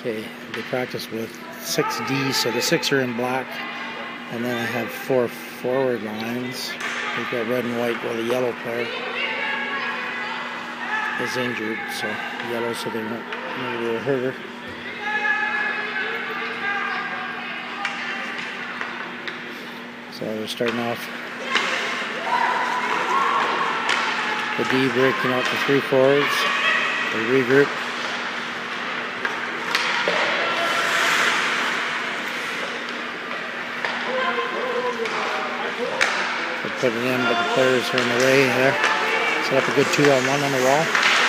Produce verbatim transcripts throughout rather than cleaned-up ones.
Okay, they practice with six D, so the six are in black, and then I have four forward lines. We've got red and white, while the yellow player is injured, so yellow, so they won't maybe hurt her. So we're starting off the D breaking out the three forwards, the regroup. Put it in, but the players are in the way there. Set up a good two on one on the wall.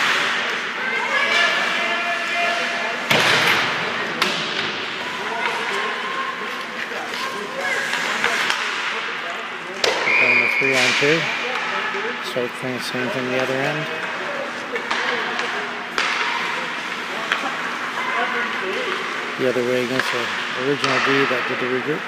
Put down the three on two. Start doing the same thing the other end. The other way against the original D that did the regroup.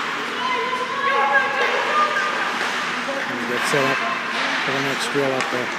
Set up for the next drill up there.